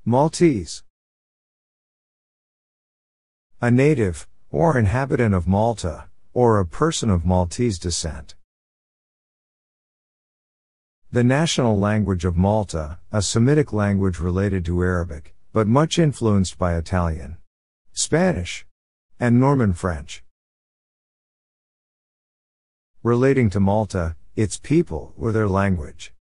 Maltese. A native, or inhabitant of Malta, or a person of Maltese descent. The national language of Malta, a Semitic language related to Arabic, but much influenced by Italian, Spanish, and Norman French. Relating to Malta, its people, or their language.